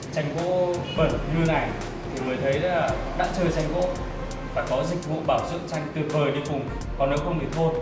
tranh gỗ bẩn như này thì mới thấy là đã chơi tranh gỗ phải có dịch vụ bảo dưỡng tranh tuyệt vời đi cùng, còn nếu không thì thôi.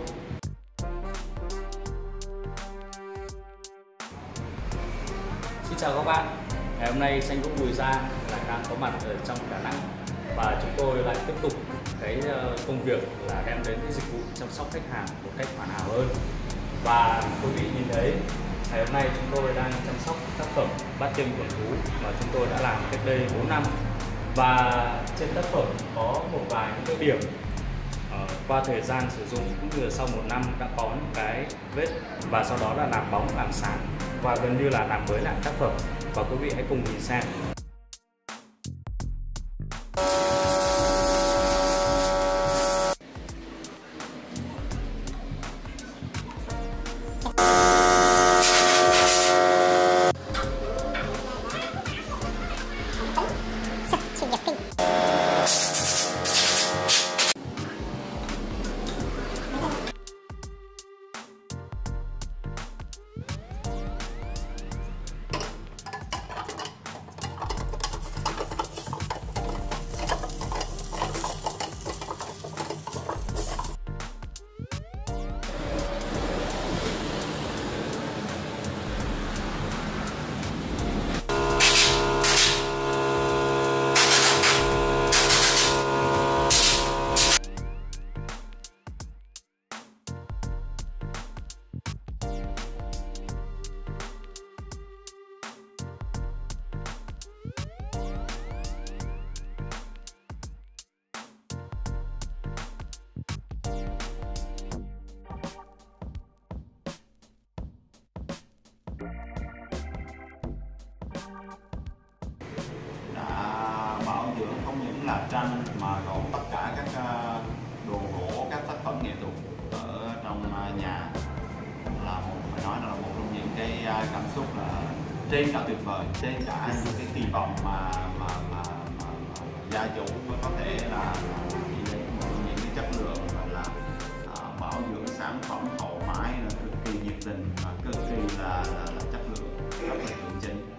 Xin chào các bạn, ngày hôm nay tranh gỗ Bùi Gia lại đang có mặt ở trong Đà Nẵng và chúng tôi lại tiếp tục cái công việc là đem đến cái dịch vụ chăm sóc khách hàng một cách hoàn hảo hơn. Và quý vị nhìn thấy ngày hôm nay chúng tôi đang chăm sóc tác phẩm Bát Tiêm Quần Thú mà chúng tôi đã làm cách đây 4 năm. Và trên tác phẩm có một vài những cái điểm qua thời gian sử dụng cũng như sau 1 năm đã có những cái vết, và sau đó là làm bóng làm sáng và gần như là làm mới lại tác phẩm. Và quý vị hãy cùng nhìn xem. Không những là tranh mà còn tất cả các đồ gỗ, các tác phẩm nghệ thuật ở trong nhà là phải nói là một trong những cái cảm xúc là trên cả tuyệt vời, trên cả những cái kỳ vọng mà gia chủ có thể là chỉ lấy một những cái chất lượng là bảo dưỡng sản phẩm hậu mãi là cực kỳ nhiệt tình và cực kỳ là chất lượng rất là chuẩn chỉnh.